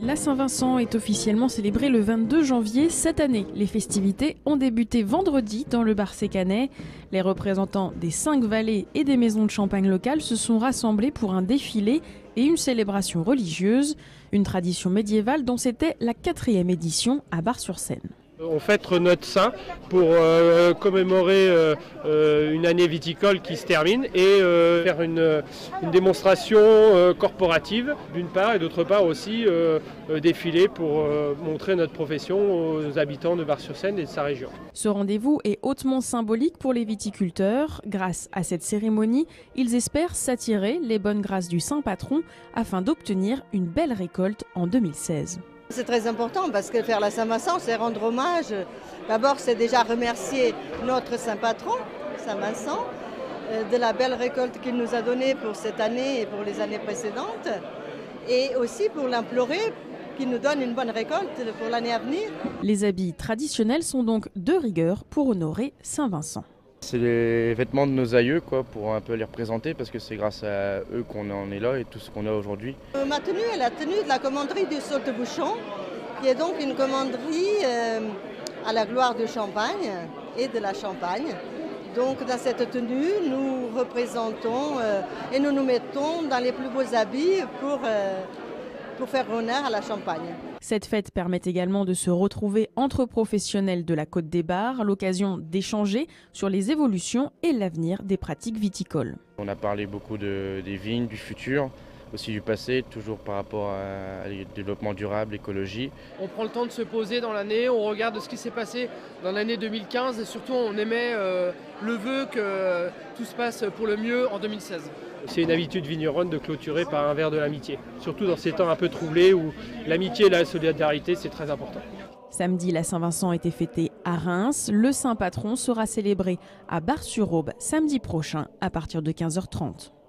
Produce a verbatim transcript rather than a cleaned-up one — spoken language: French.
La Saint-Vincent est officiellement célébrée le vingt-deux janvier cette année. Les festivités ont débuté vendredi dans le bar Sécanais. Les représentants des cinq vallées et des maisons de champagne locales se sont rassemblés pour un défilé et une célébration religieuse, une tradition médiévale dont c'était la quatrième édition à Bar-sur-Seine. On fête notre saint pour euh, commémorer euh, euh, une année viticole qui se termine et euh, faire une, une démonstration euh, corporative d'une part et d'autre part aussi euh, euh, défiler pour euh, montrer notre profession aux habitants de Bar-sur-Seine et de sa région. Ce rendez-vous est hautement symbolique pour les viticulteurs. Grâce à cette cérémonie, ils espèrent s'attirer les bonnes grâces du saint patron afin d'obtenir une belle récolte en deux mille seize. C'est très important parce que faire la Saint-Vincent, c'est rendre hommage. D'abord, c'est déjà remercier notre saint patron, Saint-Vincent, de la belle récolte qu'il nous a donnée pour cette année et pour les années précédentes. Et aussi pour l'implorer qu'il nous donne une bonne récolte pour l'année à venir. Les habits traditionnels sont donc de rigueur pour honorer Saint-Vincent. C'est les vêtements de nos aïeux, quoi, pour un peu les représenter, parce que c'est grâce à eux qu'on en est là et tout ce qu'on a aujourd'hui. Euh, ma tenue est la tenue de la commanderie du Sault-Bouchon, qui est donc une commanderie euh, à la gloire de Champagne et de la Champagne. Donc dans cette tenue, nous représentons euh, et nous nous mettons dans les plus beaux habits pour, euh, pour faire honneur à la Champagne. Cette fête permet également de se retrouver entre professionnels de la Côte des Bars, l'occasion d'échanger sur les évolutions et l'avenir des pratiques viticoles. On a parlé beaucoup de, des vignes, du futur, aussi du passé, toujours par rapport à, à développement durable, l'écologie. On prend le temps de se poser dans l'année, on regarde ce qui s'est passé dans l'année deux mille quinze et surtout on émet euh, le vœu que euh, tout se passe pour le mieux en deux mille seize. C'est une habitude vigneronne de clôturer par un verre de l'amitié, surtout dans ces temps un peu troublés où l'amitié et la solidarité c'est très important. Samedi, la Saint-Vincent était fêtée à Reims. Le saint patron sera célébré à Bar-sur-Aube samedi prochain à partir de quinze heures trente.